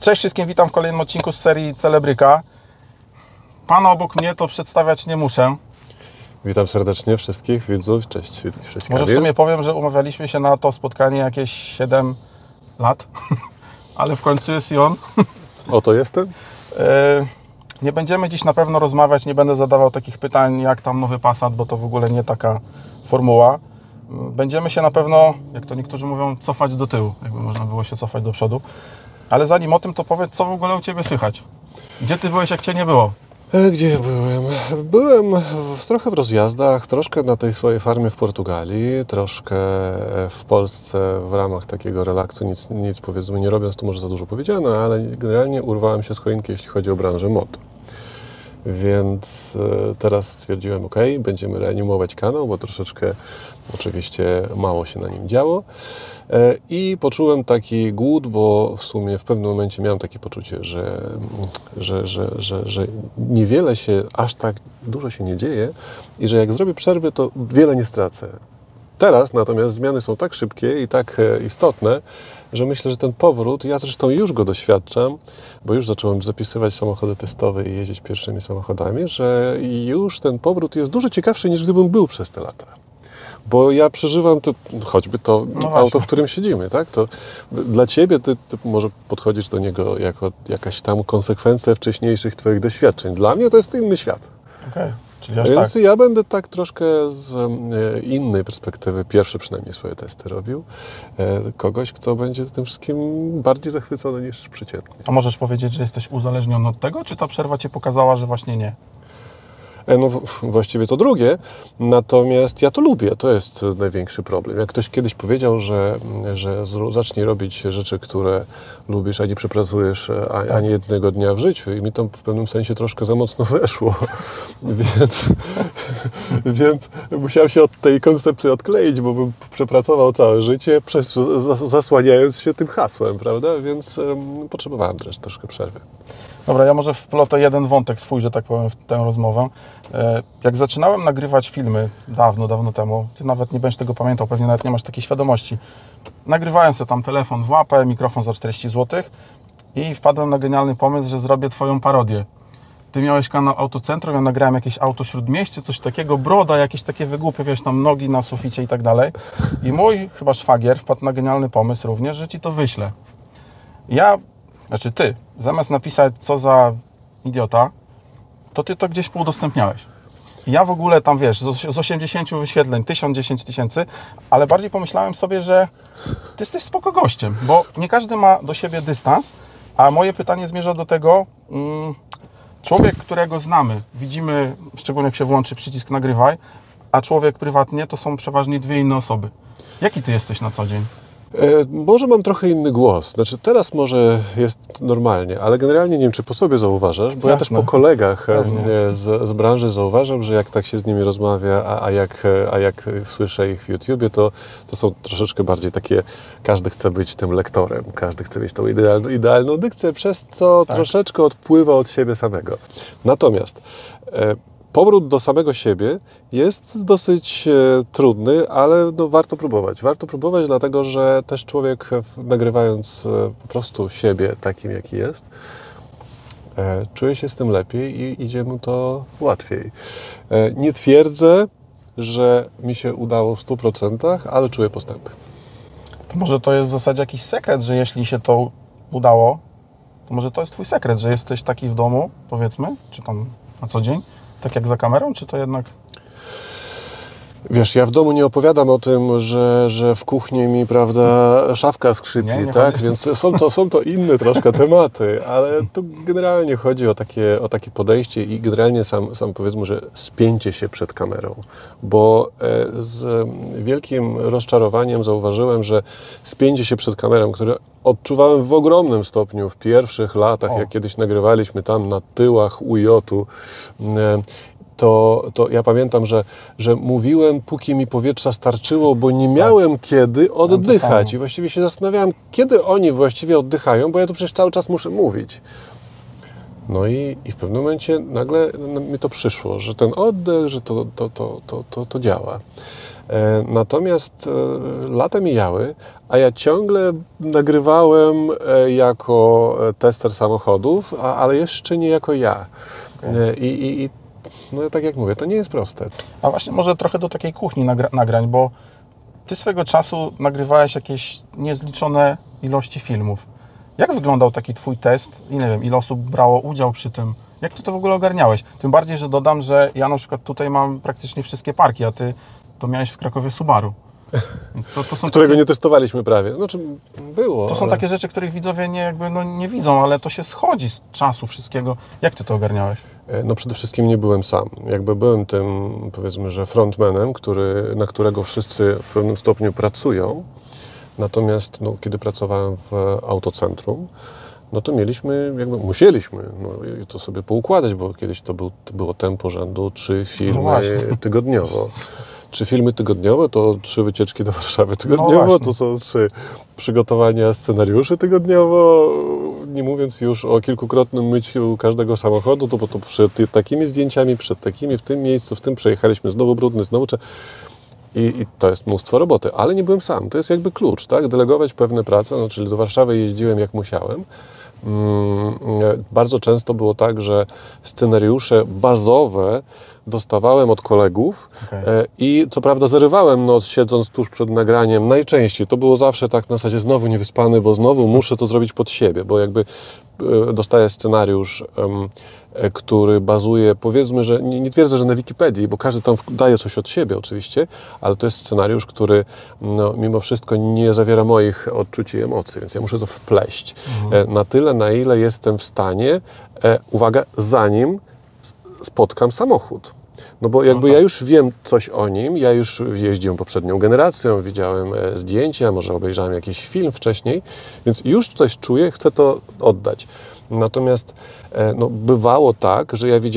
Cześć wszystkim, witam w kolejnym odcinku z serii Celebryka. Pana obok mnie to przedstawiać nie muszę. Witam serdecznie wszystkich widzów. Cześć. Może w sumie powiem, że umawialiśmy się na to spotkanie jakieś 7 lat, ale w końcu jest i on. Oto jestem. Nie będziemy dziś na pewno rozmawiać, nie będę zadawał takich pytań jak tam nowy Passat, bo to w ogóle nie taka formuła. Będziemy się na pewno, jak to niektórzy mówią, cofać do tyłu, jakby można było się cofać do przodu. Ale zanim o tym, to powiedz, co w ogóle u Ciebie słychać? Gdzie Ty byłeś, jak Cię nie było? Gdzie ja byłem? Byłem trochę w rozjazdach, troszkę na tej swojej farmie w Portugalii, troszkę w Polsce w ramach takiego relaksu, nic powiedzmy nie robiąc, to może za dużo powiedziane, ale generalnie urwałem się z choinki, jeśli chodzi o branżę mod. Więc teraz stwierdziłem, ok, będziemy reanimować kanał, bo troszeczkę oczywiście mało się na nim działo. I poczułem taki głód, bo w sumie w pewnym momencie miałem takie poczucie, że niewiele się, aż tak dużo się nie dzieje i że jak zrobię przerwy, to wiele nie stracę. Teraz natomiast zmiany są tak szybkie i tak istotne, że myślę, że ten powrót, ja zresztą już go doświadczam, bo już zacząłem zapisywać samochody testowe i jeździć pierwszymi samochodami, że już ten powrót jest dużo ciekawszy niż gdybym był przez te lata. Bo ja przeżywam to, choćby to auto, w którym siedzimy, tak? To dla Ciebie ty może podchodzisz do niego jako jakaś tam konsekwencja wcześniejszych Twoich doświadczeń. Dla mnie to jest inny świat. Okay. Więc tak. Ja będę tak troszkę z innej perspektywy, pierwsze przynajmniej swoje testy robił, kogoś, kto będzie tym wszystkim bardziej zachwycony niż przeciętnie. A możesz powiedzieć, że jesteś uzależniony od tego, czy ta przerwa Ci pokazała, że właśnie nie? No właściwie to drugie, natomiast ja to lubię, to jest największy problem. Jak ktoś kiedyś powiedział, że zacznij robić rzeczy, które lubisz, a nie przepracujesz ani jednego dnia w życiu i mi to w pewnym sensie troszkę za mocno weszło, więc musiałem się od tej koncepcji odkleić, bo bym przepracował całe życie, zasłaniając się tym hasłem, prawda, więc potrzebowałem też troszkę przerwy. Dobra, ja może wplotę jeden wątek swój, że tak powiem, w tę rozmowę. Jak zaczynałem nagrywać filmy dawno temu, Ty nawet nie będziesz tego pamiętał, pewnie nawet nie masz takiej świadomości. Nagrywałem sobie tam telefon w łapę, mikrofon za 40 zł i wpadłem na genialny pomysł, że zrobię Twoją parodię. Ty miałeś kanał Autocentrum, ja nagrałem jakieś auto śródmieście, coś takiego, broda, jakieś takie wygłupy, wiesz, tam nogi na suficie i tak dalej. I mój chyba szwagier wpadł na genialny pomysł również, że Ci to wyślę. Ty, zamiast napisać, co za idiota, to Ty to gdzieś poudostępniałeś. Ja w ogóle tam, wiesz, z 80 wyświetleń, 1010 tysięcy, ale bardziej pomyślałem sobie, że Ty jesteś spoko gościem, bo nie każdy ma do siebie dystans, a moje pytanie zmierza do tego, człowiek, którego znamy, widzimy, szczególnie jak się włączy przycisk nagrywaj, a człowiek prywatnie to są przeważnie dwie inne osoby. Jaki Ty jesteś na co dzień? Może mam trochę inny głos. Znaczy teraz może jest normalnie, ale generalnie nie wiem, czy po sobie zauważasz, bo ja też po kolegach z branży zauważam, że jak tak się z nimi rozmawia, a jak słyszę ich w YouTubie, to są troszeczkę bardziej takie, każdy chce być tym lektorem, każdy chce mieć tą idealną dykcję, przez co troszeczkę odpływa od siebie samego. Natomiast powrót do samego siebie jest dosyć trudny, ale warto próbować. Warto próbować, dlatego że też człowiek, nagrywając po prostu siebie takim, jaki jest, czuje się z tym lepiej i idzie mu to łatwiej. Nie twierdzę, że mi się udało w 100%, ale czuję postępy. To może to jest w zasadzie jakiś sekret, że jeśli się to udało, to może to jest Twój sekret, że jesteś taki w domu, powiedzmy, czy tam na co dzień, tak jak za kamerą, czy to jednak... Wiesz, ja w domu nie opowiadam o tym, że w kuchni mi, prawda, szafka skrzypi, tak? Więc są to inne troszkę tematy, ale tu generalnie chodzi o takie podejście i generalnie sam powiedzmy, że spięcie się przed kamerą, bo z wielkim rozczarowaniem zauważyłem, że spięcie się przed kamerą, które odczuwałem w ogromnym stopniu w pierwszych latach, jak kiedyś nagrywaliśmy tam na tyłach UJ-u, to ja pamiętam, że mówiłem, póki mi powietrza starczyło, bo nie miałem kiedy oddychać. I właściwie się zastanawiałem, kiedy oni właściwie oddychają, bo ja tu przecież cały czas muszę mówić. No i w pewnym momencie nagle mi to przyszło, że ten oddech, że to działa. Natomiast lata mijały, a ja ciągle nagrywałem jako tester samochodów, ale jeszcze nie jako ja. I no tak jak mówię, to nie jest proste. A właśnie może trochę do takiej kuchni nagrań, bo Ty swego czasu nagrywałeś jakieś niezliczone ilości filmów. Jak wyglądał taki Twój test? I nie wiem, ile osób brało udział przy tym? Jak Ty to w ogóle ogarniałeś? Tym bardziej, że dodam, że ja na przykład tutaj mam praktycznie wszystkie parki, a Ty to miałeś w Krakowie Subaru. Więc to są którego nie testowaliśmy prawie. Znaczy było. To są takie rzeczy, których widzowie nie widzą, ale to się schodzi z czasu wszystkiego. Jak Ty to ogarniałeś? No przede wszystkim nie byłem sam. Jakby byłem tym, powiedzmy, że frontmanem, na którego wszyscy w pewnym stopniu pracują. Natomiast kiedy pracowałem w autocentrum, no to musieliśmy to sobie poukładać, bo kiedyś to było tempo rzędu 3 filmy tygodniowo. 3 filmy tygodniowo to 3 wycieczki do Warszawy tygodniowo, to są 3 przygotowania scenariuszy tygodniowo, nie mówiąc już o kilkukrotnym myciu każdego samochodu, bo to przed takimi zdjęciami, przed takimi, w tym miejscu, w tym przejechaliśmy znowu brudny, znowu i to jest mnóstwo roboty, ale nie byłem sam. To jest jakby klucz, tak? Delegować pewne prace, czyli do Warszawy jeździłem jak musiałem. Bardzo często było tak, że scenariusze bazowe dostawałem od kolegów i co prawda zarywałem noc, siedząc tuż przed nagraniem. Najczęściej to było zawsze tak na zasadzie znowu niewyspany, bo znowu muszę to zrobić pod siebie, bo jakby dostaję scenariusz, który bazuje, powiedzmy, że nie twierdzę, że na Wikipedii, bo każdy tam daje coś od siebie oczywiście, ale to jest scenariusz, który mimo wszystko nie zawiera moich odczuć i emocji, więc ja muszę to wpleść na tyle, na ile jestem w stanie, uwaga, zanim spotkam samochód. No bo jakby ja już wiem coś o nim, ja już jeździłem poprzednią generacją, widziałem zdjęcia, może obejrzałem jakiś film wcześniej, więc już coś czuję, chcę to oddać. Natomiast bywało tak, że ja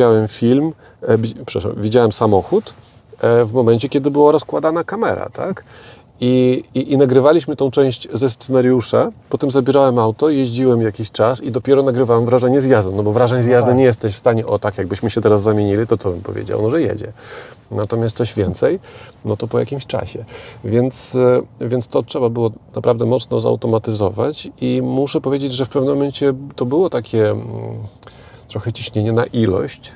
widziałem samochód w momencie, kiedy była rozkładana kamera, tak? I nagrywaliśmy tą część ze scenariusza, potem zabierałem auto, jeździłem jakiś czas i dopiero nagrywałem wrażenie z jazdy, bo wrażeń z jazdy nie jesteś w stanie, tak jakbyśmy się teraz zamienili, to co bym powiedział, że jedzie. Natomiast coś więcej, to po jakimś czasie. Więc to trzeba było naprawdę mocno zautomatyzować i muszę powiedzieć, że w pewnym momencie to było takie trochę ciśnienie na ilość,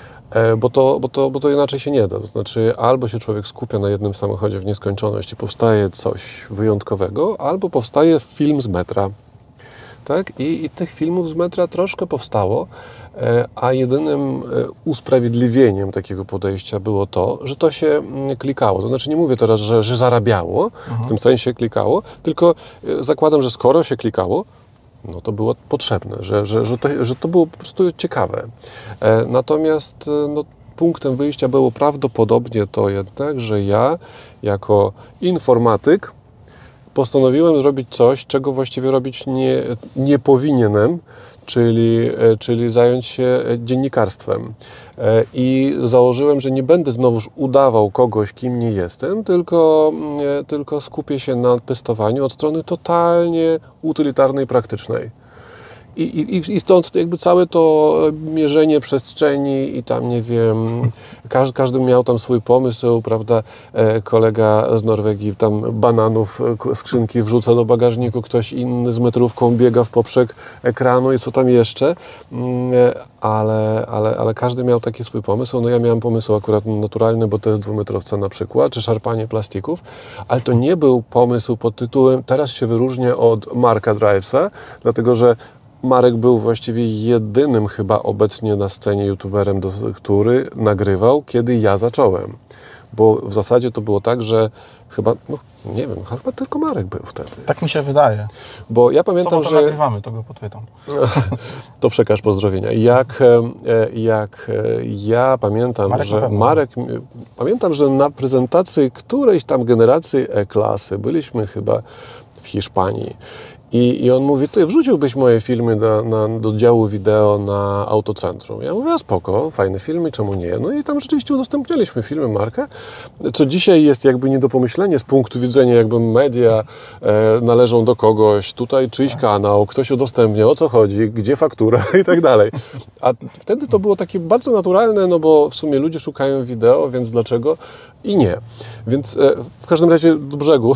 bo to inaczej się nie da. To znaczy albo się człowiek skupia na jednym samochodzie w nieskończoność i powstaje coś wyjątkowego, albo powstaje film z metra. Tak? I tych filmów z metra troszkę powstało, a jedynym usprawiedliwieniem takiego podejścia było to, że to się klikało. To znaczy nie mówię teraz, że zarabiało, w tym sensie klikało, tylko zakładam, że skoro się klikało, to było potrzebne, że to było po prostu ciekawe. Natomiast punktem wyjścia było prawdopodobnie to jednak, że ja jako informatyk postanowiłem zrobić coś, czego właściwie robić nie powinienem, czyli zająć się dziennikarstwem. I założyłem, że nie będę znowuż udawał kogoś, kim nie jestem, tylko skupię się na testowaniu od strony totalnie utylitarnej, praktycznej. I stąd jakby całe to mierzenie przestrzeni i tam, nie wiem, każdy miał tam swój pomysł, prawda, kolega z Norwegii tam bananów, skrzynki wrzuca do bagażniku, ktoś inny z metrówką biega w poprzek ekranu i co tam jeszcze, ale każdy miał taki swój pomysł. Ja miałem pomysł akurat naturalny, bo to jest dwumetrowca na przykład, czy szarpanie plastików, ale to nie był pomysł pod tytułem teraz się wyróżnię od Marka Drivesa, dlatego że Marek był właściwie jedynym chyba obecnie na scenie youtuberem, który nagrywał, kiedy ja zacząłem. Bo w zasadzie to było tak, że chyba, nie wiem, chyba tylko Marek był wtedy. Tak mi się wydaje. Bo ja pamiętam, że... nagrywamy, to go podpytam. To przekaż pozdrowienia. Jak ja pamiętam, pamiętam, że na prezentacji którejś tam generacji E-klasy byliśmy chyba w Hiszpanii. I on mówi, ty wrzuciłbyś moje filmy do działu wideo na Autocentrum. Ja mówię, a spoko, fajne filmy, czemu nie? No i tam rzeczywiście udostępnialiśmy filmy, markę, co dzisiaj jest jakby nie do pomyślenia z punktu widzenia jakby media należą do kogoś, tutaj czyjś kanał, ktoś udostępnia, o co chodzi, gdzie faktura i tak dalej. A wtedy to było takie bardzo naturalne, no bo w sumie ludzie szukają wideo, więc dlaczego? I nie. Więc w każdym razie do brzegu.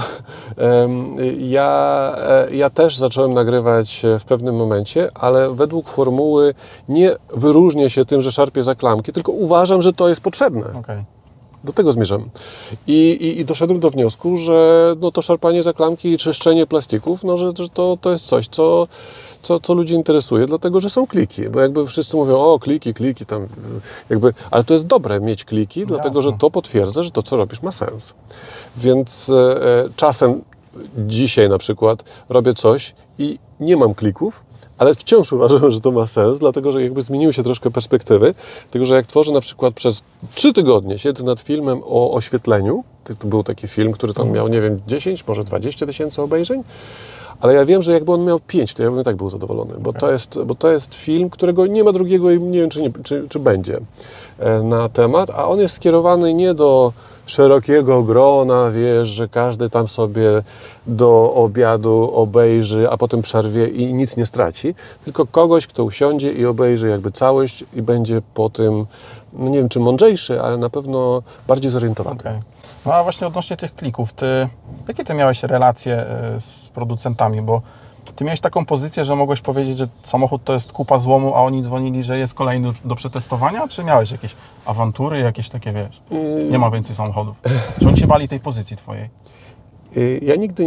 Ja też zacząłem nagrywać w pewnym momencie, ale według formuły nie wyróżnię się tym, że szarpię za klamki, tylko uważam, że to jest potrzebne. Okay. Do tego zmierzam. I doszedłem do wniosku, że no to szarpanie za klamki i czyszczenie plastików, no, że to jest coś, co ludzi interesuje, dlatego że są kliki, bo jakby wszyscy mówią, o kliki tam, jakby, ale to jest dobre mieć kliki, dlatego że to potwierdza, że to, co robisz, ma sens. Więc czasem dzisiaj na przykład robię coś i nie mam klików, ale wciąż uważam, że to ma sens, dlatego że jakby zmieniły się troszkę perspektywy, dlatego że jak tworzę na przykład przez 3 tygodnie, siedzę nad filmem o oświetleniu, to był taki film, który tam miał, nie wiem, 10, może 20 tysięcy obejrzeń, ale ja wiem, że jakby on miał 5, to ja bym i tak był zadowolony, bo to jest film, którego nie ma drugiego i nie wiem, czy będzie na temat, a on jest skierowany nie do szerokiego grona, wiesz, że każdy tam sobie do obiadu obejrzy, a potem przerwie i nic nie straci, tylko kogoś, kto usiądzie i obejrzy jakby całość i będzie po tym, no nie wiem, czy mądrzejszy, ale na pewno bardziej zorientowany. Okay. No a właśnie odnośnie tych klików, jakie ty miałeś relacje z producentami, bo ty miałeś taką pozycję, że mogłeś powiedzieć, że samochód to jest kupa złomu, a oni dzwonili, że jest kolejny do przetestowania, czy miałeś jakieś awantury, jakieś takie, wiesz, nie ma więcej samochodów? Czy oni się bali tej pozycji twojej? Ja nigdy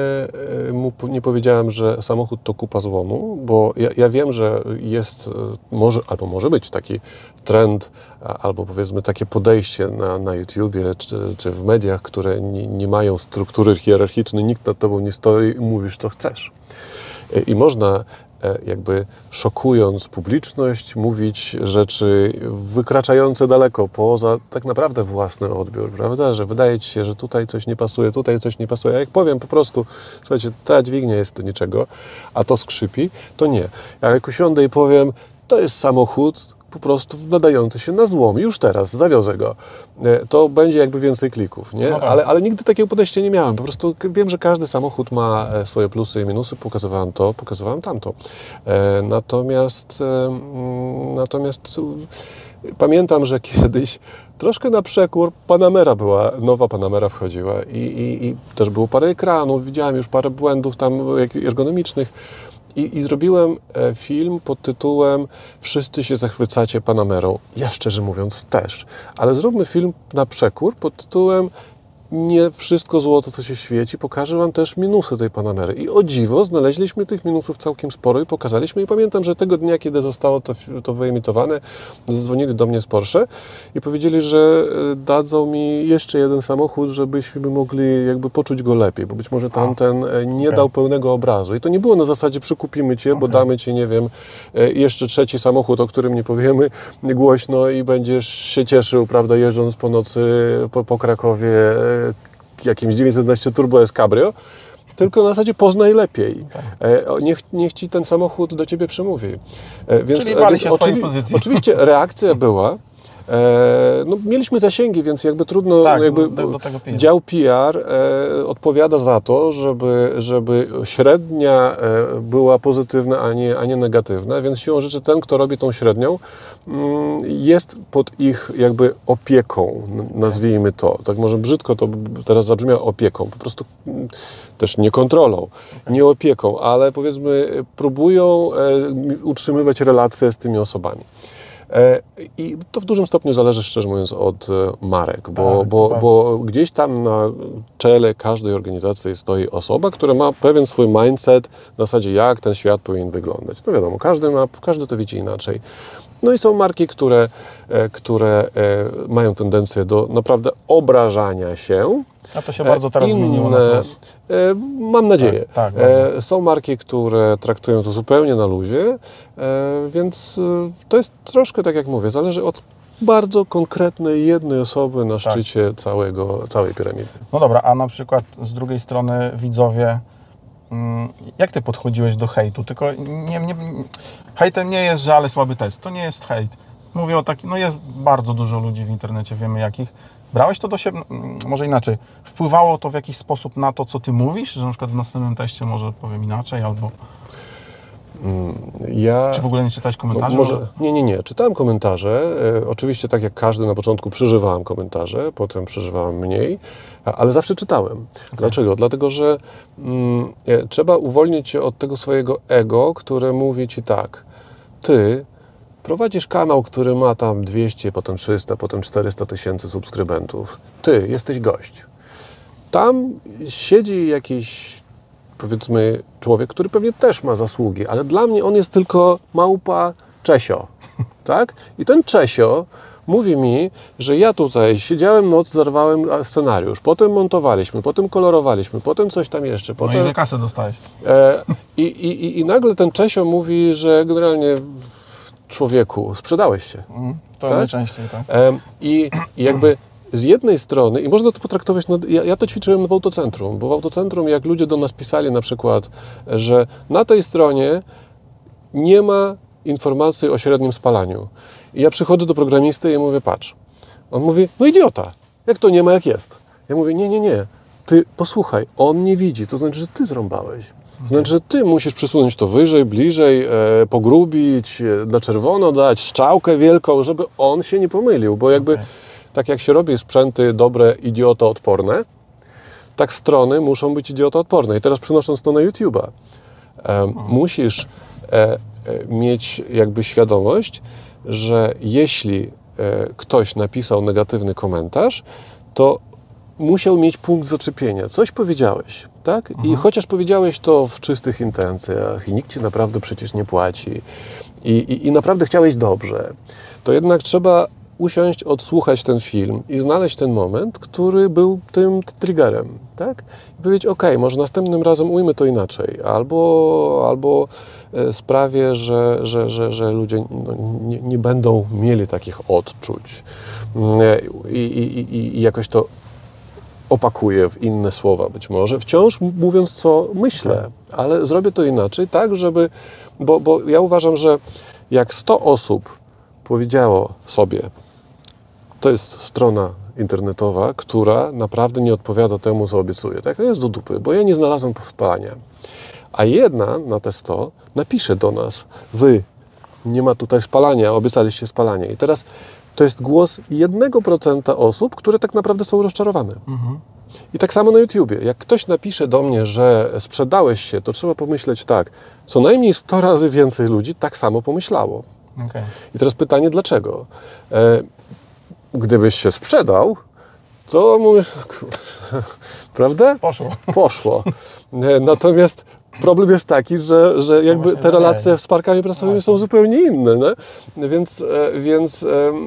nie powiedziałem, że samochód to kupa złomu, bo ja wiem, że jest, może być taki trend, albo powiedzmy takie podejście na YouTubie czy w mediach, które nie mają struktury hierarchicznej, nikt nad tobą nie stoi i mówisz, co chcesz. I można jakby szokując publiczność, mówić rzeczy wykraczające daleko poza tak naprawdę własny odbiór, prawda? Że wydaje ci się, że tutaj coś nie pasuje, tutaj coś nie pasuje. A jak powiem po prostu, słuchajcie, ta dźwignia jest do niczego, a to skrzypi, to nie. Jak usiądę i powiem, to jest samochód po prostu nadający się na złom, już teraz, zawiozę go, to będzie jakby więcej klików, nie? No tak. Ale nigdy takiego podejścia nie miałem. Po prostu wiem, że każdy samochód ma swoje plusy i minusy, pokazywałem to, pokazywałem tamto. Natomiast pamiętam, że kiedyś troszkę na przekór nowa Panamera wchodziła i też było parę ekranów, widziałem już parę błędów tam ergonomicznych. I zrobiłem film pod tytułem Wszyscy się zachwycacie Panamerą. Ja szczerze mówiąc też. Ale zróbmy film na przekór pod tytułem Nie wszystko złoto, co się świeci. Pokażę wam też minusy tej Panamery. I o dziwo znaleźliśmy tych minusów całkiem sporo i pokazaliśmy. I pamiętam, że tego dnia, kiedy zostało to wyemitowane, zadzwonili do mnie z Porsche i powiedzieli, że dadzą mi jeszcze jeden samochód, żebyśmy mogli jakby poczuć go lepiej, bo być może tamten nie dał pełnego obrazu. I to nie było na zasadzie przykupimy cię, bo damy ci, nie wiem, jeszcze trzeci samochód, o którym nie powiemy głośno i będziesz się cieszył, prawda, jeżdżąc po nocy po Krakowie jakimś 911 Turbo S Cabrio, tylko na zasadzie poznaj lepiej. Tak. Niech ci ten samochód do ciebie przemówi. Czyli bali się twojej pozycji. Oczywiście reakcja była. No, mieliśmy zasięgi, więc jakby trudno, tak, jakby do tego dział PR odpowiada za to, żeby średnia była pozytywna, a nie negatywna, więc siłą rzeczy ten, kto robi tą średnią, jest pod ich jakby opieką, nazwijmy to. Tak może brzydko to teraz zabrzmiało, opieką, po prostu też nie kontrolą, nie opieką, ale powiedzmy próbują utrzymywać relacje z tymi osobami. I to w dużym stopniu zależy, szczerze mówiąc, od marek, bo gdzieś tam na czele każdej organizacji stoi osoba, która ma pewien swój mindset na zasadzie, jak ten świat powinien wyglądać. No wiadomo, każdy to widzi inaczej. No i są marki, które mają tendencję do naprawdę obrażania się. A to się bardzo teraz zmieniło na plus. Mam nadzieję. Tak, są marki, które traktują to zupełnie na luzie, więc to jest troszkę, tak jak mówię, zależy od bardzo konkretnej jednej osoby na szczycie całej piramidy. No dobra, a na przykład z drugiej strony widzowie jak ty podchodziłeś do hejtu? Tylko hejtem nie jest, że ale słaby test. To nie jest hejt. Mówię o takim, no jest bardzo dużo ludzi w internecie, wiemy jakich. Brałeś to do siebie, może inaczej, wpływało to w jakiś sposób na to, co ty mówisz, że na przykład w następnym teście może powiem inaczej, albo... Czy w ogóle nie czytałeś komentarzy? Nie. Czytałem komentarze. Oczywiście tak jak każdy na początku przeżywałem komentarze, potem przeżywałem mniej, ale zawsze czytałem. Okay. Dlaczego? Dlatego, że trzeba uwolnić się od tego swojego ego, które mówi ci tak, ty prowadzisz kanał, który ma tam 200, potem 300, potem 400 tysięcy subskrybentów. Ty jesteś gość. Tam siedzi jakiś, powiedzmy, człowiek, który pewnie też ma zasługi, ale dla mnie on jest tylko małpa Czesio, tak? I ten Czesio mówi mi, że ja tutaj siedziałem noc, zerwałem scenariusz, potem montowaliśmy, potem kolorowaliśmy, potem coś tam jeszcze. Potem... No i że kasę dostałeś. I nagle ten Czesio mówi, że generalnie człowieku, sprzedałeś się. To tak? Najczęściej, tak. I jakby z jednej strony, i można to potraktować, ja to ćwiczyłem w autocentrum, bo w autocentrum jak ludzie do nas pisali na przykład, że na tej stronie nie ma informacji o średnim spalaniu. I ja przychodzę do programisty i mówię, patrz. On mówi, no idiota, jak to nie ma, jak jest. Ja mówię, nie, ty posłuchaj, on nie widzi, to znaczy, że ty zrąbałeś. To znaczy, że ty musisz przesunąć to wyżej, bliżej, pogrubić, na czerwono dać, strzałkę wielką, żeby on się nie pomylił, bo jakby tak jak się robi sprzęty dobre, idiotoodporne, tak strony muszą być idiotoodporne. I teraz przynosząc to na YouTube'a, musisz mieć jakby świadomość, że jeśli ktoś napisał negatywny komentarz, to musiał mieć punkt zaczepienia. Coś powiedziałeś, tak? I chociaż powiedziałeś to w czystych intencjach i nikt ci naprawdę przecież nie płaci i naprawdę chciałeś dobrze, to jednak trzeba usiąść, odsłuchać ten film i znaleźć ten moment, który był tym triggerem, tak? I powiedzieć, okej, może następnym razem ujmę to inaczej, albo sprawię, że ludzie nie będą mieli takich odczuć i jakoś to opakuję w inne słowa być może, wciąż mówiąc, co myślę, ale zrobię to inaczej, tak, żeby, bo ja uważam, że jak 100 osób powiedziało sobie, to jest strona internetowa, która naprawdę nie odpowiada temu, co obiecuje. Tak, jest do dupy, bo ja nie znalazłem spalania. A jedna na te 100 napisze do nas, wy, nie ma tutaj spalania, obiecaliście spalanie. I teraz to jest głos 1% osób, które tak naprawdę są rozczarowane. I tak samo na YouTubie. Jak ktoś napisze do mnie, że sprzedałeś się, to trzeba pomyśleć tak, co najmniej 100 razy więcej ludzi tak samo pomyślało. Okay. I teraz pytanie, dlaczego? Gdybyś się sprzedał, to mówisz, prawda? Poszło. Natomiast problem jest taki, że jakby te relacje z parkami prasowymi są zupełnie inne. Nie? Więc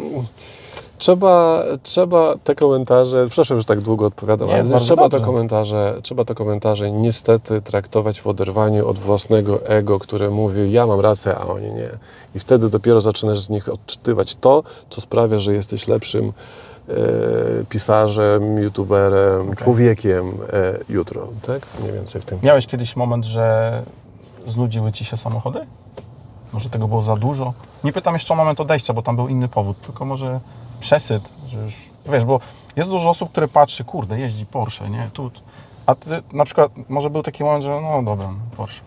trzeba te komentarze, przepraszam, że tak długo odpowiadam, ale trzeba te komentarze niestety traktować w oderwaniu od własnego ego, które mówi, ja mam rację, a oni nie. I wtedy dopiero zaczynasz z nich odczytywać to, co sprawia, że jesteś lepszym pisarzem, youtuberem, człowiekiem jutro. Tak? Mniej więcej w tym. Miałeś kiedyś moment, że znudziły ci się samochody? Może tego było za dużo? Nie pytam jeszcze o moment odejścia, bo tam był inny powód, tylko może przesyt, że już, wiesz, bo jest dużo osób, które patrzy, kurde, jeździ Porsche, nie? Tu. A ty na przykład, może był taki moment, że no dobra, Porsche.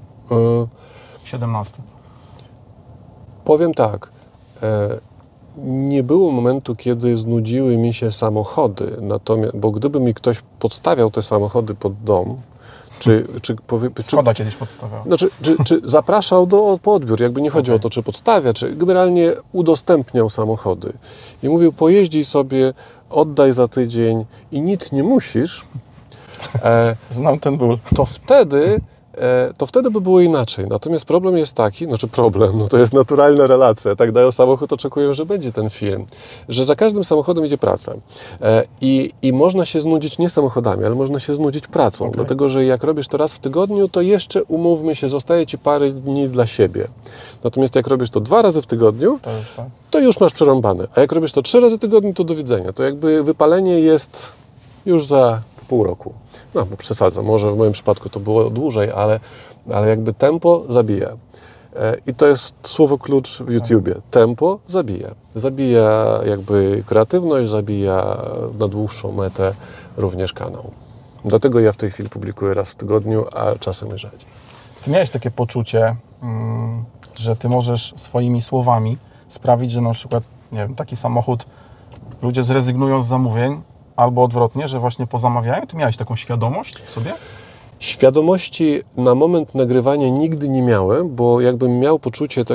17. Powiem tak, nie było momentu, kiedy znudziły mi się samochody, natomiast, bo gdyby mi ktoś podstawiał te samochody pod dom, Skoda kiedyś podstawiał. Znaczy, czy zapraszał po odbiór, jakby nie chodzi o to, czy podstawia, czy generalnie udostępniał samochody. I mówił, pojeździj sobie, oddaj za tydzień i nic nie musisz. Znam ten ból. To wtedy by było inaczej. Natomiast problem jest taki, to jest naturalna relacja, tak dają samochód, oczekują, że będzie ten film, że za każdym samochodem idzie praca. I można się znudzić nie samochodami, ale można się znudzić pracą, dlatego, że jak robisz to raz w tygodniu, to jeszcze, umówmy się, zostaje ci parę dni dla siebie. Natomiast jak robisz to 2 razy w tygodniu, to już masz przerąbane. A jak robisz to 3 razy w tygodniu, to do widzenia. To jakby wypalenie jest już za pół roku. No, bo przesadzam, może w moim przypadku to było dłużej, ale jakby tempo zabija. I to jest słowo klucz w YouTubie. Tempo zabija. Zabija jakby kreatywność, zabija na dłuższą metę również kanał. Dlatego ja w tej chwili publikuję raz w tygodniu, a czasem i rzadziej. Ty miałeś takie poczucie, że ty możesz swoimi słowami sprawić, że na przykład, nie wiem, taki samochód ludzie zrezygnują z zamówień, albo odwrotnie, że właśnie pozamawiają? Ty miałeś taką świadomość w sobie? Świadomości na moment nagrywania nigdy nie miałem, bo jakbym miał poczucie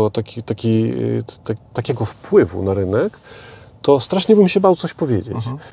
takiego wpływu na rynek, to strasznie bym się bał coś powiedzieć.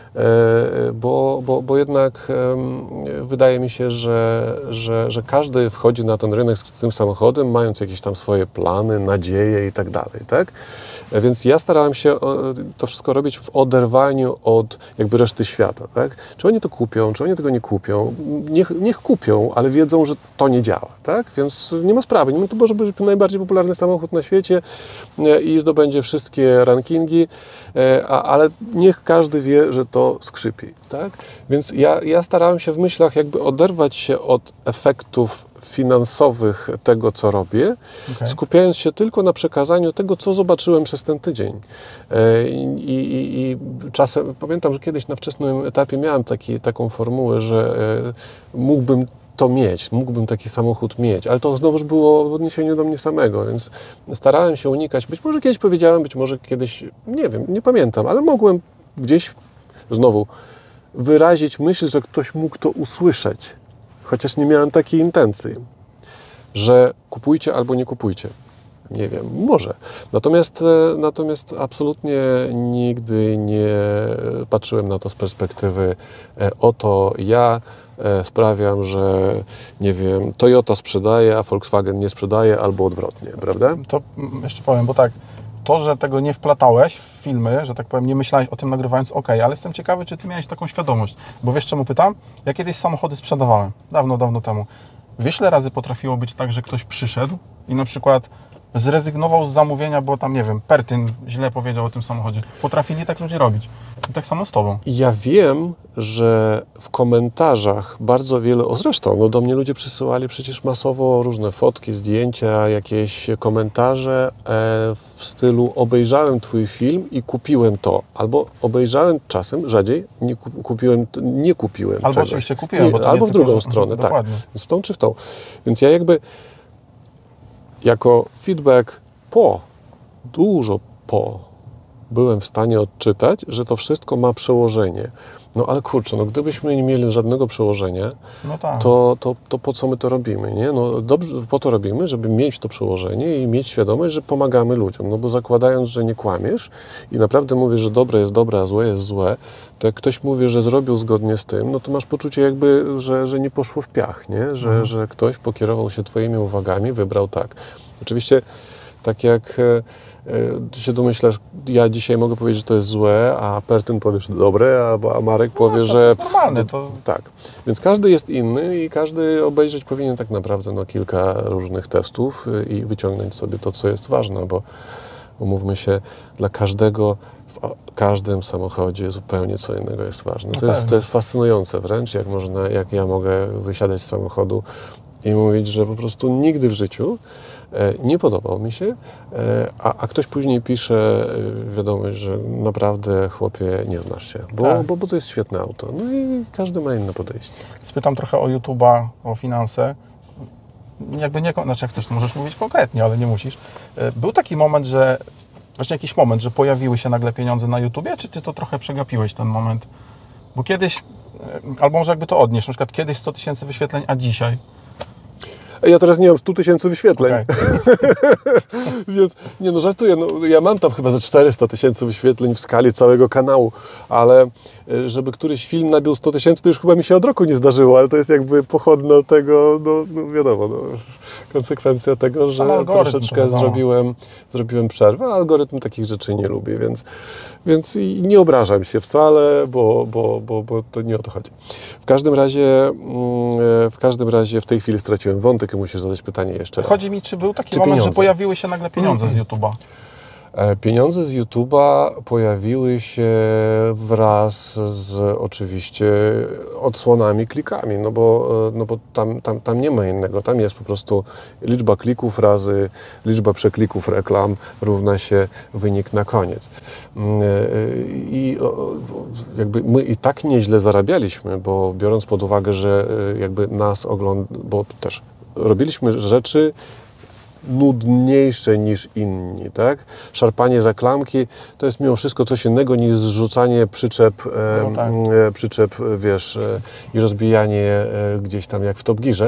Bo jednak wydaje mi się, że każdy wchodzi na ten rynek z tym samochodem, mając jakieś tam swoje plany, nadzieje i tak dalej, tak? Więc ja starałem się to wszystko robić w oderwaniu od jakby reszty świata, tak? Czy oni to kupią, czy oni tego nie kupią? Niech kupią, ale wiedzą, że to nie działa, tak? Więc nie ma sprawy. To może być najbardziej popularny samochód na świecie i zdobędzie wszystkie rankingi, ale niech każdy wie, że to skrzypi, tak? Więc ja starałem się w myślach jakby oderwać się od efektów finansowych tego, co robię, skupiając się tylko na przekazaniu tego, co zobaczyłem przez ten tydzień. I czasem, pamiętam, że kiedyś na wczesnym etapie miałem taką formułę, że mógłbym to mieć, mógłbym taki samochód mieć, ale to znowuż było w odniesieniu do mnie samego, więc starałem się unikać, być może kiedyś powiedziałem, być może kiedyś, nie wiem, nie pamiętam, ale mogłem gdzieś znowu wyrazić myśl, że ktoś mógł to usłyszeć, chociaż nie miałem takiej intencji, że kupujcie albo nie kupujcie. Nie wiem, może. Natomiast absolutnie nigdy nie patrzyłem na to z perspektywy oto ja sprawiam, że nie wiem, Toyota sprzedaje, a Volkswagen nie sprzedaje, albo odwrotnie, prawda? To jeszcze powiem, bo tak, to, że tego nie wplatałeś w filmy, że tak powiem, nie myślałeś o tym nagrywając, ale jestem ciekawy, czy ty miałeś taką świadomość, bo wiesz czemu pytam? Ja kiedyś samochody sprzedawałem, dawno temu. Wiesz, ile razy potrafiło być tak, że ktoś przyszedł i na przykład zrezygnował z zamówienia, bo tam, nie wiem, Pertyn źle powiedział o tym samochodzie. Potrafili tak ludzie robić. I tak samo z tobą. Ja wiem, że w komentarzach bardzo wiele, zresztą, do mnie ludzie przysyłali przecież masowo różne fotki, zdjęcia, jakieś komentarze w stylu obejrzałem twój film i kupiłem to. Albo obejrzałem czasem, rzadziej, nie kupiłem albo czegoś. oczywiście kupiłem, bo to albo nie w drugą tylko, stronę, tak. Dokładnie. W tą czy w tą. Więc ja jakby jako feedback dużo byłem w stanie odczytać, że to wszystko ma przełożenie. No ale kurczę, gdybyśmy nie mieli żadnego przełożenia, to po co my to robimy, nie? No dobrze, po to robimy, żeby mieć to przełożenie i mieć świadomość, że pomagamy ludziom. No bo zakładając, że nie kłamiesz i naprawdę mówisz, że dobre jest dobre, a złe jest złe, to jak ktoś mówi, że zrobił zgodnie z tym, no to masz poczucie jakby, że nie poszło w piach, nie? Że ktoś pokierował się twoimi uwagami, wybrał tak. Oczywiście tak jak się domyślasz, ja dzisiaj mogę powiedzieć, że to jest złe, a Pertyn powie, że dobre, a Marek powie, że... To jest normalne. Tak. Więc każdy jest inny i każdy obejrzeć powinien tak naprawdę kilka różnych testów i wyciągnąć sobie to, co jest ważne, bo umówmy się, dla każdego w każdym samochodzie zupełnie co innego jest ważne. To jest fascynujące wręcz, jak ja mogę wysiadać z samochodu i mówić, że po prostu nigdy w życiu nie podobał mi się, a ktoś później pisze wiadomość, że naprawdę chłopie nie znasz się, bo to jest świetne auto. No i każdy ma inne podejście. Spytam trochę o YouTube'a, o finanse. Jakby nie, jak chcesz, to możesz mówić konkretnie, ale nie musisz. Był taki moment, jakiś moment, że pojawiły się nagle pieniądze na YouTubie, czy ty to trochę przegapiłeś ten moment? Bo kiedyś, albo może jakby to odnieść, na przykład kiedyś 100 000 wyświetleń, a dzisiaj? Ja teraz nie mam 100 000 wyświetleń. Więc, żartuję, ja mam tam chyba ze 400 000 wyświetleń w skali całego kanału, ale żeby któryś film nabił 100 000, to już chyba mi się od roku nie zdarzyło, ale to jest jakby pochodne od tego, wiadomo, konsekwencja tego, że troszeczkę zrobiłem przerwę, a algorytm takich rzeczy nie lubi, więc nie obrażam się wcale, bo to nie o to chodzi. W każdym razie w tej chwili straciłem wątek i musisz zadać pytanie jeszcze raz. Chodzi mi, czy był taki moment, że pojawiły się nagle pieniądze z YouTube'a? Pieniądze z YouTube'a pojawiły się wraz z oczywiście odsłonami, klikami, no bo tam nie ma innego, tam jest po prostu liczba klików razy liczba przeklików reklam równa się wynik na koniec. I jakby my i tak nieźle zarabialiśmy, bo biorąc pod uwagę, że jakby nas bo też robiliśmy rzeczy nudniejsze niż inni, tak? Szarpanie za klamki to jest mimo wszystko coś innego niż zrzucanie przyczep, wiesz, i rozbijanie je gdzieś tam jak w Top Gearze.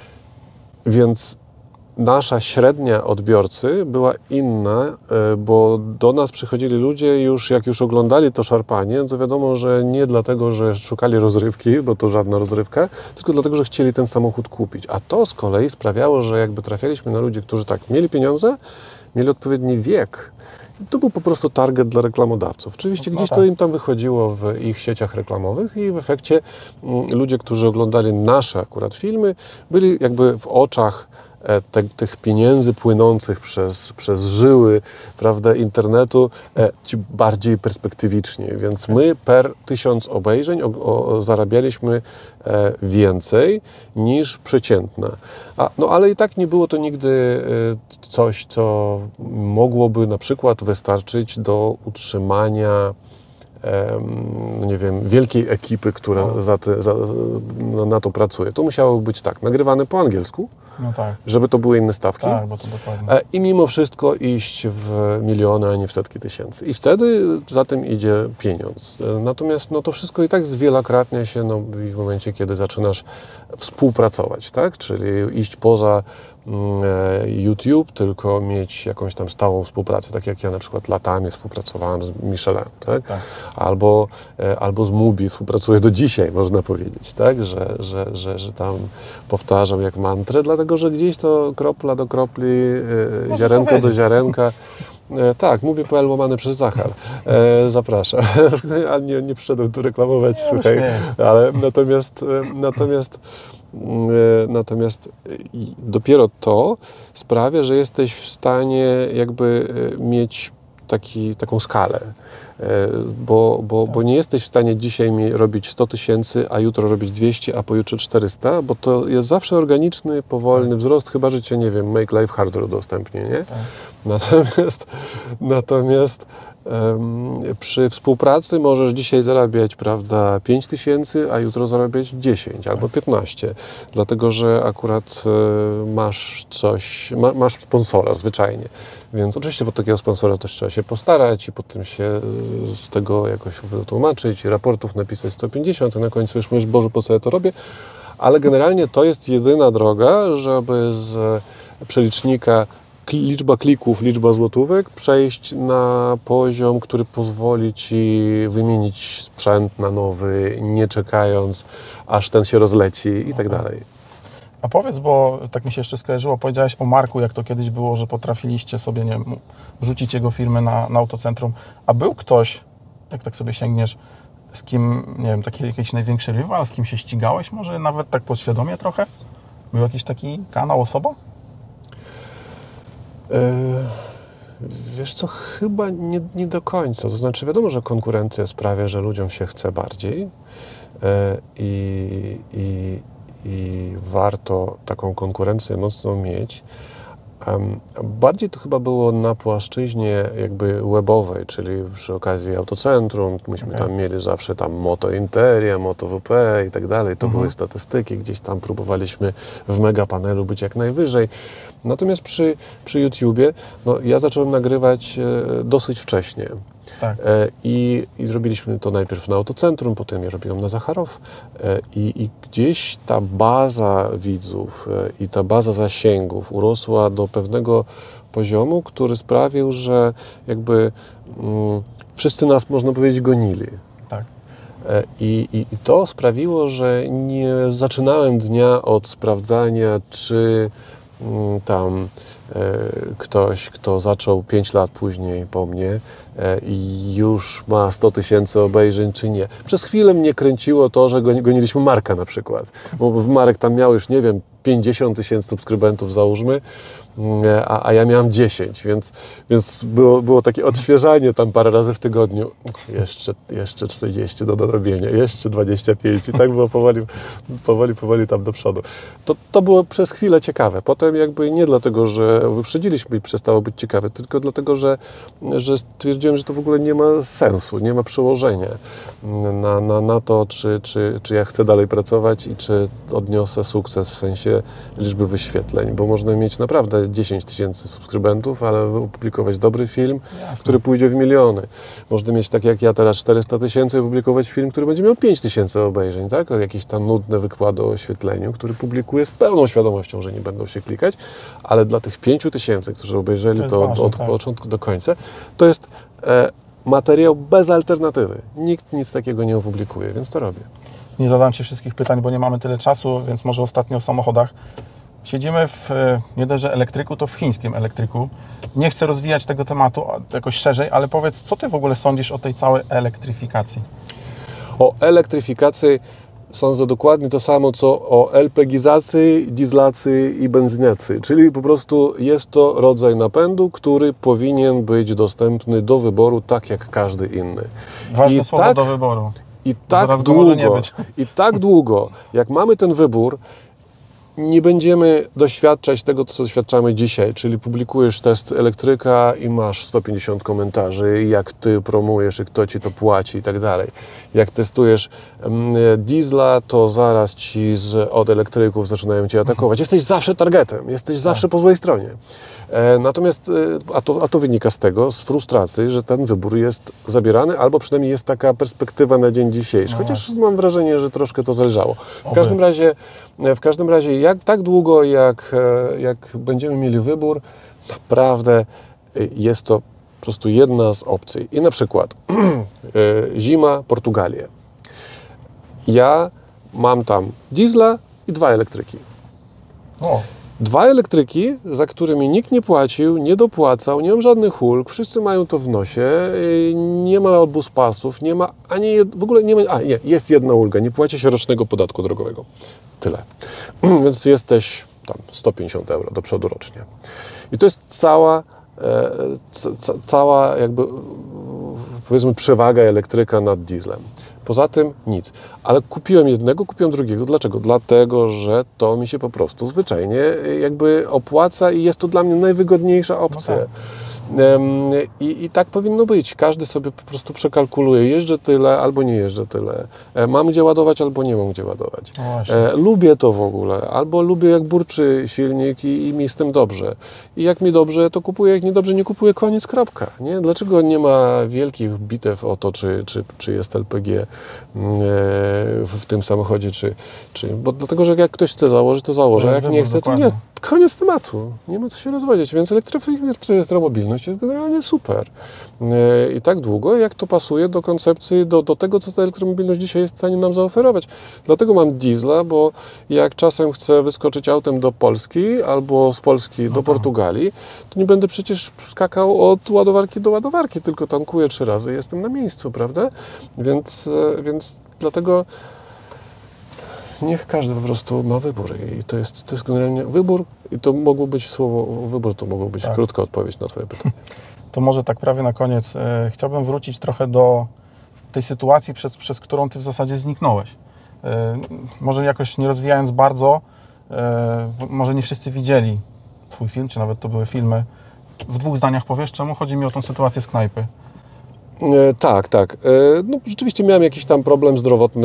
Więc nasza średnia odbiorcy była inna, bo do nas przychodzili ludzie jak już oglądali to szarpanie, to wiadomo, że nie dlatego, że szukali rozrywki, bo to żadna rozrywka, tylko dlatego, że chcieli ten samochód kupić. A to z kolei sprawiało, że jakby trafialiśmy na ludzi, którzy tak mieli pieniądze, mieli odpowiedni wiek. To był po prostu target dla reklamodawców. Oczywiście gdzieś to im tam wychodziło w ich sieciach reklamowych i w efekcie ludzie, którzy oglądali nasze akurat filmy, byli jakby w oczach tych pieniędzy płynących przez żyły, prawda, internetu, ci bardziej perspektywiczni. Więc my per 1000 obejrzeń zarabialiśmy więcej niż przeciętna. Ale i tak nie było to nigdy coś, co mogłoby na przykład wystarczyć do utrzymania nie wiem, wielkiej ekipy, która na to pracuje. To musiało być tak, nagrywane po angielsku, żeby to były inne stawki. Tak, bo to dokładnie. I mimo wszystko iść w miliony, a nie w setki tysięcy. I wtedy za tym idzie pieniądz. Natomiast to wszystko i tak zwielokrotnia się w momencie, kiedy zaczynasz współpracować, tak? Czyli iść poza YouTube, tylko mieć jakąś tam stałą współpracę, tak jak ja na przykład latami współpracowałem z Michelin, tak? Albo z Mubi współpracuję do dzisiaj, można powiedzieć, tak? Że tam powtarzam jak mantrę, dlatego że gdzieś to kropla do kropli, ziarenko do ziarenka. Tak, Mubi.pl łamane przez Zachar. Zapraszam. Ale nie przyszedłem tu reklamować, słuchaj. Ale natomiast dopiero to sprawia, że jesteś w stanie jakby mieć taką skalę. Bo nie jesteś w stanie dzisiaj robić 100 000, a jutro robić 200, a pojutrze 400, bo to jest zawsze organiczny, powolny wzrost, chyba że cię, nie wiem, Make Life Harder udostępnie, nie? Natomiast przy współpracy możesz dzisiaj zarabiać, prawda, 5 000, a jutro zarabiać 10 albo 15, dlatego że akurat masz sponsora zwyczajnie. Więc oczywiście pod takiego sponsora też trzeba się postarać i potem się z tego jakoś wytłumaczyć i raportów napisać 150, a na końcu już mówisz, Boże, po co ja to robię? Ale generalnie to jest jedyna droga, żeby z przelicznika liczba klików, liczba złotówek przejść na poziom, który pozwoli Ci wymienić sprzęt na nowy, nie czekając, aż ten się rozleci i tak dalej. A powiedz, bo tak mi się jeszcze skojarzyło, powiedziałeś o Marku, jak to kiedyś było, że potrafiliście sobie, nie wiem, wrzucić jego firmy na Autocentrum. A był ktoś, jak tak sobie sięgniesz, z kim, nie wiem, taki jakiś największy rywal, z kim się ścigałeś, może nawet tak podświadomie trochę? Był jakiś taki kanał, osoba? Wiesz co, chyba nie do końca. To znaczy wiadomo, że konkurencja sprawia, że ludziom się chce bardziej i warto taką konkurencję mocno mieć. Bardziej to chyba było na płaszczyźnie jakby webowej, czyli przy okazji Autocentrum, myśmy tam mieli zawsze tam Moto Interia, Moto WP i tak dalej, to były statystyki, gdzieś tam próbowaliśmy w megapanelu być jak najwyżej. Natomiast przy YouTubie, ja zacząłem nagrywać dosyć wcześnie. Tak. I robiliśmy to najpierw na Autocentrum, potem ja robiłem na Zacharow i gdzieś ta baza widzów i ta baza zasięgów urosła do pewnego poziomu, który sprawił, że jakby wszyscy nas, można powiedzieć, gonili. Tak. I to sprawiło, że nie zaczynałem dnia od sprawdzania, czy tam ktoś, kto zaczął 5 lat później po mnie, i już ma 100 000 obejrzeń, czy nie. Przez chwilę mnie kręciło to, że goniliśmy Marka na przykład, bo Marek tam miał już, nie wiem, 50 000 subskrybentów załóżmy, a ja miałem 10, więc było takie odświeżanie tam parę razy w tygodniu. Jeszcze 40 do dorobienia, jeszcze 25 i tak było powoli tam do przodu. To było przez chwilę ciekawe. Potem jakby nie dlatego, że wyprzedziliśmy i przestało być ciekawe, tylko dlatego, że stwierdziłem, że to w ogóle nie ma sensu, nie ma przełożenia na to, czy ja chcę dalej pracować i czy odniosę sukces w sensie liczby wyświetleń, bo można mieć naprawdę 10 000 subskrybentów, ale opublikować dobry film, który pójdzie w miliony. Można mieć, tak jak ja teraz, 400 000 i opublikować film, który będzie miał 5 000 obejrzeń, tak? Jakieś tam nudne wykłady o oświetleniu, który publikuję z pełną świadomością, że nie będą się klikać, ale dla tych 5 000, którzy obejrzeli to od początku do końca, to jest materiał bez alternatywy. Nikt nic takiego nie opublikuje, więc to robię. Nie zadam Ci wszystkich pytań, bo nie mamy tyle czasu, więc może ostatnio o samochodach. Siedzimy w nie dość, że elektryku, to w chińskim elektryku. Nie chcę rozwijać tego tematu jakoś szerzej, ale powiedz, co Ty w ogóle sądzisz o tej całej elektryfikacji? O elektryfikacji sądzę dokładnie to samo, co o LPG-zacji, dieslacji i benzyniacji. Czyli po prostu jest to rodzaj napędu, który powinien być dostępny do wyboru tak jak każdy inny. Ważne słowo do wyboru. I tak długo, jak mamy ten wybór, nie będziemy doświadczać tego, co doświadczamy dzisiaj, czyli publikujesz test elektryka i masz 150 komentarzy, jak Ty promujesz i kto Ci to płaci i tak dalej. Jak testujesz diesla, to zaraz Ci od elektryków zaczynają Cię atakować. Jesteś zawsze targetem, jesteś zawsze po złej stronie. Natomiast, a to wynika z tego, z frustracji, że ten wybór jest zabierany, albo przynajmniej jest taka perspektywa na dzień dzisiejszy. Chociaż mam wrażenie, że troszkę to zależało. W każdym razie tak długo, jak będziemy mieli wybór, naprawdę jest to po prostu jedna z opcji. I na przykład zima, Portugalia. Ja mam tam diesla i 2 elektryki. 2 elektryki, za którymi nikt nie płacił, nie dopłacał, nie mam żadnych ulg, wszyscy mają to w nosie, nie ma obuspasów, nie ma w ogóle nie ma, jest jedna ulga, nie płaci się rocznego podatku drogowego. Tyle. Więc jesteś tam 150 € do przodu rocznie. I to jest cała jakby, powiedzmy, przewaga elektryka nad dieslem. Poza tym nic. Ale kupiłem jednego, kupiłem drugiego. Dlaczego? Dlatego, że to mi się po prostu zwyczajnie jakby opłaca i jest to dla mnie najwygodniejsza opcja. No tak. I tak powinno być. Każdy sobie po prostu przekalkuluje. Jeżdżę tyle albo nie jeżdżę tyle. Mam gdzie ładować albo nie mam gdzie ładować. Lubię to w ogóle. Albo lubię, jak burczy silnik i mi z tym dobrze. I jak mi dobrze, to kupuję. Jak niedobrze, nie kupuję. Koniec, kropka. Nie? Dlaczego nie ma wielkich bitew o to, czy jest LPG w tym samochodzie, bo dlatego, że jak ktoś chce założyć, to założy, a jak nie chce, to nie. Koniec tematu. Nie ma co się rozwodzić. Więc elektromobilność jest generalnie super. I tak długo, jak to pasuje do koncepcji, do tego, co ta elektromobilność dzisiaj jest w stanie nam zaoferować. Dlatego mam diesla, bo jak czasem chcę wyskoczyć autem do Polski albo z Polski do Portugalii, to nie będę przecież skakał od ładowarki do ładowarki, tylko tankuję 3 razy i jestem na miejscu, prawda? Więc dlatego niech każdy po prostu ma wybór i to jest generalnie wybór i to mogło być słowo wybór, to mogło być krótka odpowiedź na Twoje pytanie. To może tak prawie na koniec. Chciałbym wrócić trochę do tej sytuacji, przez którą Ty w zasadzie zniknąłeś. Może jakoś nie rozwijając bardzo, może nie wszyscy widzieli Twój film, czy nawet to były filmy. W 2 zdaniach powiesz, czemu chodzi mi o tą sytuację z knajpy? Tak. No, rzeczywiście miałem jakiś tam problem zdrowotny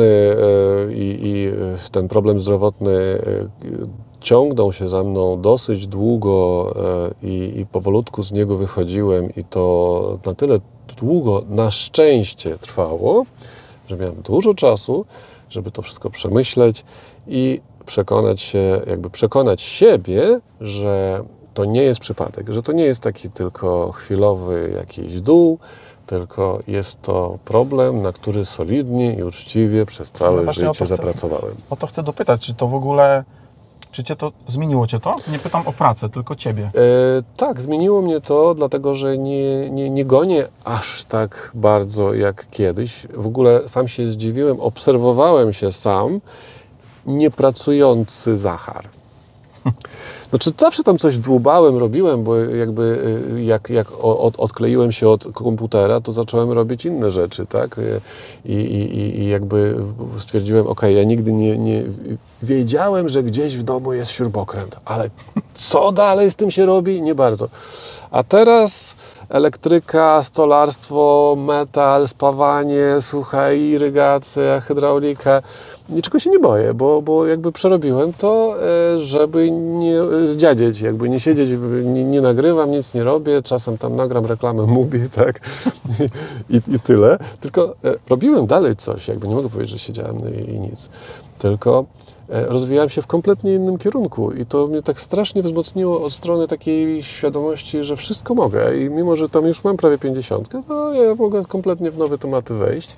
i ten problem zdrowotny ciągnął się za mną dosyć długo i powolutku z niego wychodziłem i to na tyle długo na szczęście trwało, że miałem dużo czasu, żeby to wszystko przemyśleć i przekonać siebie, że to nie jest przypadek, że to nie jest taki tylko chwilowy jakiś dół, tylko jest to problem, na który solidnie i uczciwie przez całe życie zapracowałem. O to chcę dopytać, czy Czy zmieniło Cię to? Nie pytam o pracę, tylko Ciebie. Tak, zmieniło mnie to, dlatego że nie gonię aż tak bardzo jak kiedyś. W ogóle sam się zdziwiłem, obserwowałem się sam, niepracujący Zachar. Znaczy zawsze tam coś dłubałem, robiłem, bo jakby jak odkleiłem się od komputera, to zacząłem robić inne rzeczy, tak? I jakby stwierdziłem, ja nigdy nie wiedziałem, że gdzieś w domu jest śrubokręt, ale co dalej z tym się robi? Nie bardzo. A teraz elektryka, stolarstwo, metal, spawanie, słuchaj, irygacja, hydraulika. Niczego się nie boję, bo jakby przerobiłem to, żeby nie zdziadzieć, jakby nie siedzieć, nie nagrywam, nic nie robię, czasem tam nagram reklamę Mubi, tak, i tyle. Tylko robiłem dalej coś, jakby nie mogę powiedzieć, że siedziałem i nic, tylko rozwijałem się w kompletnie innym kierunku i to mnie tak strasznie wzmocniło od strony takiej świadomości, że wszystko mogę i mimo, że tam już mam prawie 50, to ja mogę kompletnie w nowe tematy wejść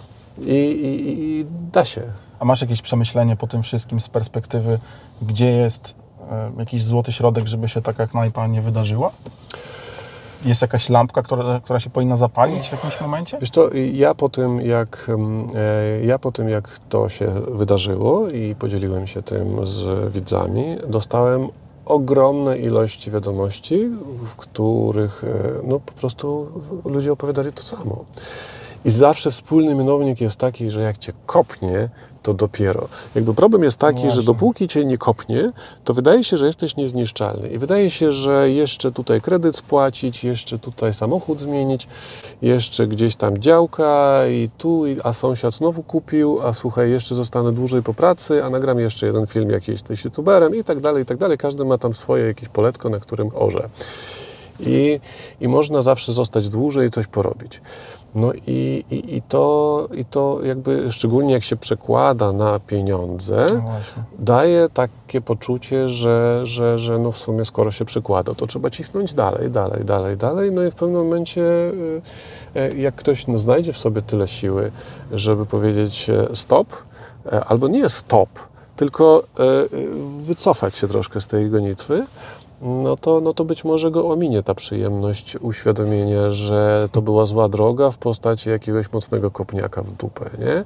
i da się. A masz jakieś przemyślenie po tym wszystkim z perspektywy, gdzie jest jakiś złoty środek, żeby się taka knajpa nie wydarzyła? Jest jakaś lampka, która się powinna zapalić w jakimś momencie? Wiesz co, ja po tym jak to się wydarzyło i podzieliłem się tym z widzami, dostałem ogromne ilości wiadomości, w których po prostu ludzie opowiadali to samo. I zawsze wspólny mianownik jest taki, że jak Cię kopnie, to dopiero. Jakby problem jest taki, że dopóki Cię nie kopnie, to wydaje się, że jesteś niezniszczalny. I wydaje się, że jeszcze tutaj kredyt spłacić, jeszcze tutaj samochód zmienić, jeszcze gdzieś tam działka i tu, a sąsiad znowu kupił, a słuchaj, jeszcze zostanę dłużej po pracy, a nagram jeszcze jeden film jakiś z youtuberem i tak dalej, i tak dalej. Każdy ma tam swoje jakieś poletko, na którym orze. I można zawsze zostać dłużej i coś porobić. No i to jakby, szczególnie jak się przekłada na pieniądze, daje takie poczucie, że w sumie skoro się przekłada, to trzeba cisnąć dalej. No i w pewnym momencie, jak ktoś znajdzie w sobie tyle siły, żeby powiedzieć stop, albo nie stop, tylko wycofać się troszkę z tej gonitwy, no to być może go ominie ta przyjemność uświadomienia, że to była zła droga w postaci jakiegoś mocnego kopniaka w dupę, nie?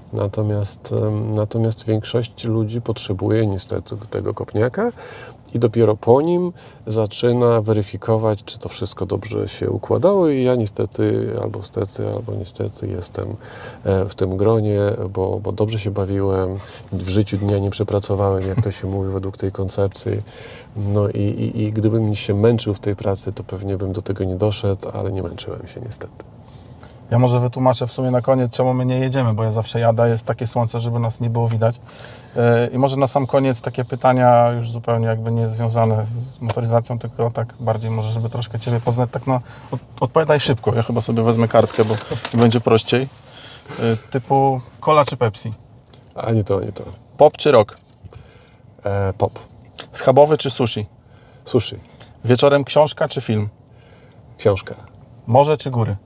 Natomiast większość ludzi potrzebuje niestety tego kopniaka i dopiero po nim zaczyna weryfikować, czy to wszystko dobrze się układało i ja niestety, albo niestety jestem w tym gronie, bo dobrze się bawiłem, w życiu dnia nie przepracowałem, jak to się mówi według tej koncepcji. No i gdybym się męczył w tej pracy, to pewnie bym do tego nie doszedł, ale nie męczyłem się niestety. Ja może wytłumaczę w sumie na koniec, czemu my nie jedziemy, bo ja zawsze jadę, jest takie słońce, żeby nas nie było widać. I może na sam koniec takie pytania już zupełnie jakby nie związane z motoryzacją, tylko tak bardziej może, żeby troszkę Ciebie poznać, tak odpowiadaj szybko, ja chyba sobie wezmę kartkę, bo będzie prościej. Typu cola czy Pepsi? Ani to. Pop czy rock? Pop. Schabowy czy sushi? Sushi. Wieczorem książka czy film? Książka. Morze czy góry?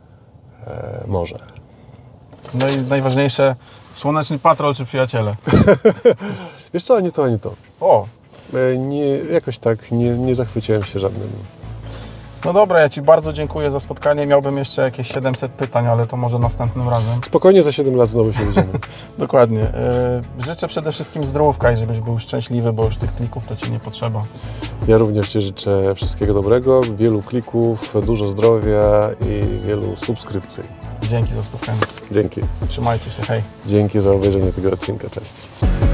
Morze. No i najważniejsze, Słoneczny Patrol czy Przyjaciele? Wiesz co, ani to. O! Jakoś tak nie zachwyciłem się żadnym. No dobra, ja Ci bardzo dziękuję za spotkanie. Miałbym jeszcze jakieś 700 pytań, ale to może następnym razem. Spokojnie, za 7 lat znowu się widzimy. Dokładnie. Życzę przede wszystkim zdrówka i żebyś był szczęśliwy, bo już tych klików to Ci nie potrzeba. Ja również Ci życzę wszystkiego dobrego, wielu klików, dużo zdrowia i wielu subskrypcji. Dzięki za spotkanie. Dzięki. Trzymajcie się, hej. Dzięki za obejrzenie tego odcinka, cześć.